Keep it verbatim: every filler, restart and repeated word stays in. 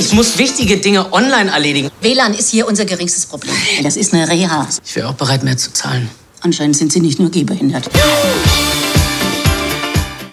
Ich muss wichtige Dinge online erledigen. W L A N ist hier unser geringstes Problem. Das ist eine Reha. Ich wäre auch bereit, mehr zu zahlen. Anscheinend sind Sie nicht nur gehbehindert.